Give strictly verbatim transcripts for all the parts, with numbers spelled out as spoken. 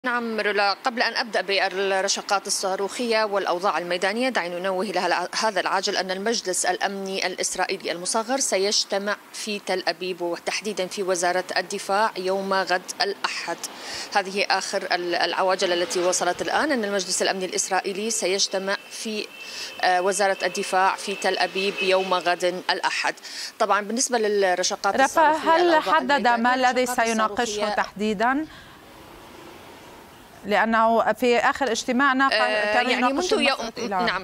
نعم رولا، قبل أن أبدأ بالرشقات الصاروخية والأوضاع الميدانية دعينا ننوه لها هذا العاجل أن المجلس الأمني الإسرائيلي المصغر سيجتمع في تل أبيب وتحديدا في وزارة الدفاع يوم غد الأحد. هذه آخر العواجل التي وصلت الآن، أن المجلس الأمني الإسرائيلي سيجتمع في وزارة الدفاع في تل أبيب يوم غد الأحد. طبعا بالنسبة للرشقات الصاروخية، هل حدد ما الذي سيناقشه تحديدا؟ لأنه في آخر اجتماعنا كان يعني منذ يوم إلى... نعم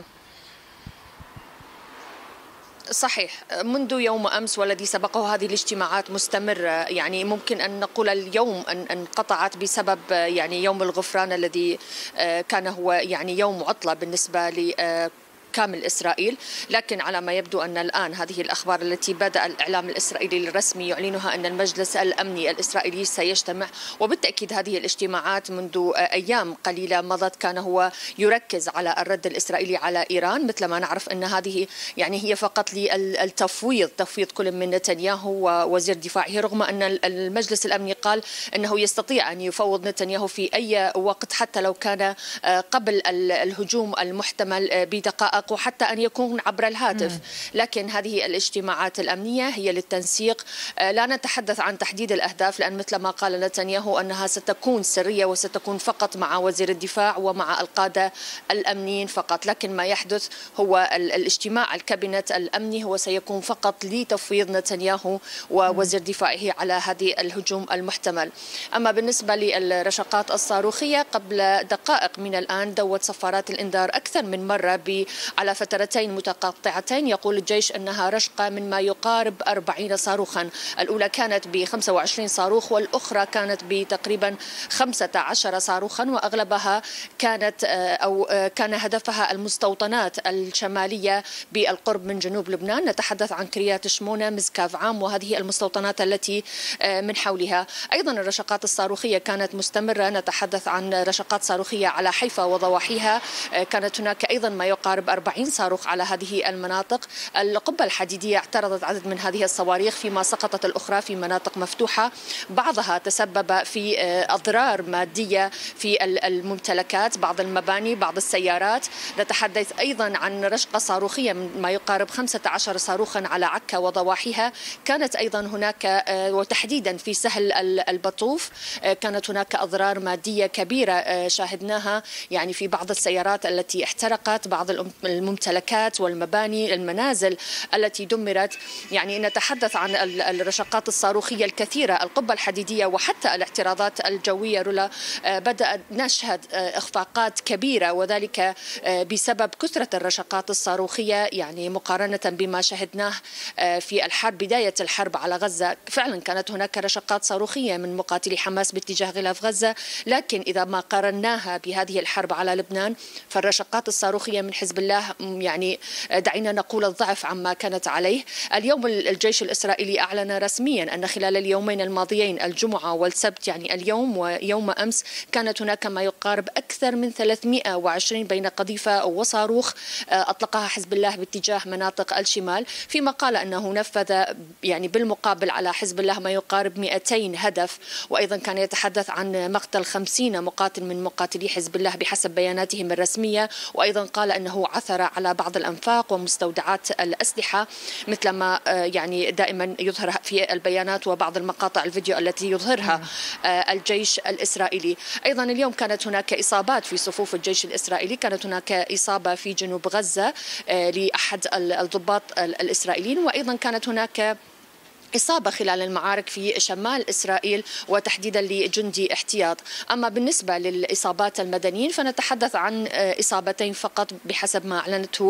صحيح، منذ يوم أمس والذي سبقه هذه الاجتماعات مستمرة. يعني ممكن أن نقول اليوم أن انقطعت بسبب يعني يوم الغفران الذي كان هو يعني يوم عطلة بالنسبة ل كامل إسرائيل، لكن على ما يبدو أن الآن هذه الأخبار التي بدأ الإعلام الإسرائيلي الرسمي يعلنها أن المجلس الأمني الإسرائيلي سيجتمع، وبالتأكيد هذه الاجتماعات منذ أيام قليلة مضت كان هو يركز على الرد الإسرائيلي على إيران، مثل ما نعرف أن هذه يعني هي فقط للتفويض، تفويض كل من نتنياهو ووزير دفاعه، رغم أن المجلس الأمني قال أنه يستطيع أن يفوض نتنياهو في أي وقت حتى لو كان قبل الهجوم المحتمل بدقائق وحتى أن يكون عبر الهاتف. لكن هذه الاجتماعات الأمنية هي للتنسيق، لا نتحدث عن تحديد الأهداف، لأن مثل ما قال نتنياهو أنها ستكون سرية وستكون فقط مع وزير الدفاع ومع القادة الأمنيين فقط. لكن ما يحدث هو الاجتماع الكابينت الأمني هو سيكون فقط لتفويض نتنياهو ووزير دفاعه على هذه الهجوم المحتمل. أما بالنسبة للرشقات الصاروخية، قبل دقائق من الآن دوت صفارات الإنذار أكثر من مرة ب على فترتين متقاطعتين. يقول الجيش أنها رشقة من ما يقارب أربعين صاروخا، الأولى كانت ب خمسة وعشرين صاروخ والأخرى كانت بتقريبا خمسة عشر صاروخا، وأغلبها كانت أو كان هدفها المستوطنات الشمالية بالقرب من جنوب لبنان. نتحدث عن كريات شمونة، مزكاف عام، وهذه المستوطنات التي من حولها. أيضا الرشقات الصاروخية كانت مستمرة، نتحدث عن رشقات صاروخية على حيفا وضواحيها، كانت هناك أيضا ما يقارب أربعين صاروخ على هذه المناطق. القبة الحديدية اعترضت عدد من هذه الصواريخ، فيما سقطت الأخرى في مناطق مفتوحة، بعضها تسبب في أضرار مادية في الممتلكات، بعض المباني، بعض السيارات. نتحدث أيضا عن رشقة صاروخية من ما يقارب خمسة عشر صاروخا على عكا وضواحيها، كانت أيضا هناك وتحديدا في سهل البطوف كانت هناك أضرار مادية كبيرة شاهدناها يعني في بعض السيارات التي احترقت، بعض الممتلكات والمباني المنازل التي دمرت. يعني نتحدث عن الرشقات الصاروخية الكثيرة، القبة الحديدية وحتى الاعتراضات الجوية رولا بدأ نشهد إخفاقات كبيرة، وذلك بسبب كثرة الرشقات الصاروخية يعني مقارنة بما شهدناه في الحرب، بداية الحرب على غزة. فعلا كانت هناك رشقات صاروخية من مقاتلي حماس باتجاه غلاف غزة، لكن إذا ما قارناها بهذه الحرب على لبنان فالرشقات الصاروخية من حزب الله يعني دعينا نقول الضعف عما كانت عليه. اليوم الجيش الإسرائيلي أعلن رسميا أن خلال اليومين الماضيين الجمعة والسبت، يعني اليوم ويوم أمس، كانت هناك ما يقارب أكثر من ثلاثمئة وعشرين بين قذيفة وصاروخ أطلقها حزب الله باتجاه مناطق الشمال، فيما قال أنه نفذ يعني بالمقابل على حزب الله ما يقارب مئتين هدف. وأيضا كان يتحدث عن مقتل خمسين مقاتل من مقاتلي حزب الله بحسب بياناتهم الرسمية. وأيضا قال أنه عثر على بعض الأنفاق ومستودعات الأسلحة مثل ما يعني دائما يظهر في البيانات وبعض المقاطع الفيديو التي يظهرها الجيش الإسرائيلي. أيضا اليوم كانت هناك إصابات في صفوف الجيش الإسرائيلي، كانت هناك إصابة في جنوب غزة لأحد الضباط الإسرائيليين، وأيضا كانت هناك إصابة خلال المعارك في شمال إسرائيل وتحديدا لجندي احتياط. أما بالنسبة للإصابات المدنيين فنتحدث عن إصابتين فقط بحسب ما أعلنته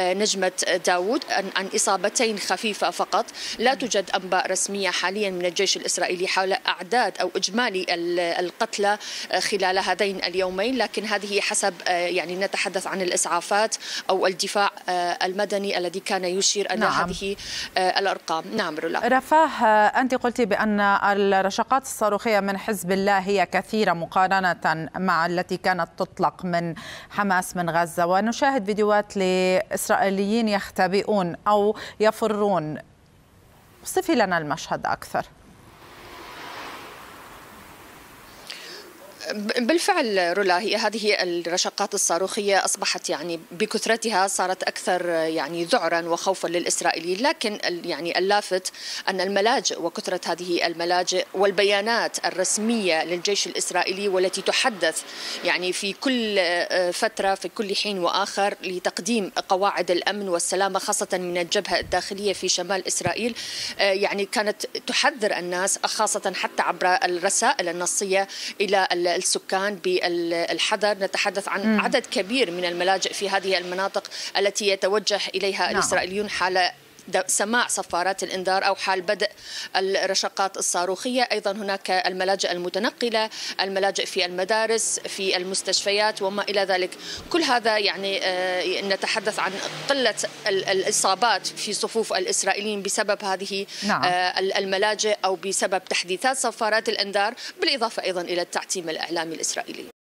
نجمة داود، عن إصابتين خفيفة فقط. لا توجد أنباء رسمية حاليا من الجيش الإسرائيلي حول أعداد أو إجمالي القتلى خلال هذين اليومين، لكن هذه حسب يعني نتحدث عن الإسعافات أو الدفاع المدني الذي كان يشير إلى نعم. هذه الأرقام. نعم رولا. رفاه، أنت قلت بأن الرشقات الصاروخية من حزب الله هي كثيرة مقارنة مع التي كانت تطلق من حماس من غزة، ونشاهد فيديوهات لإسرائيليين يختبئون أو يفرون. صفي لنا المشهد أكثر. بالفعل رولا، هي هذه الرشقات الصاروخية أصبحت يعني بكثرتها صارت أكثر يعني ذعرا وخوفا للإسرائيليين، لكن يعني اللافت أن الملاجئ وكثرة هذه الملاجئ والبيانات الرسمية للجيش الإسرائيلي والتي تحدث يعني في كل فترة في كل حين وآخر لتقديم قواعد الأمن والسلامة خاصة من الجبهة الداخلية في شمال إسرائيل، يعني كانت تحذر الناس خاصة حتى عبر الرسائل النصية إلى السكان بالحذر. نتحدث عن عدد كبير من الملاجئ في هذه المناطق التي يتوجه إليها نعم. الإسرائيليون حال سماع صفارات الإنذار أو حال بدء الرشقات الصاروخية. أيضا هناك الملاجئ المتنقلة، الملاجئ في المدارس، في المستشفيات وما إلى ذلك. كل هذا يعني نتحدث عن قلة الإصابات في صفوف الإسرائيليين بسبب هذه نعم. الملاجئ أو بسبب تحديثات صفارات الإنذار، بالإضافة أيضا إلى التعتيم الإعلامي الإسرائيلي.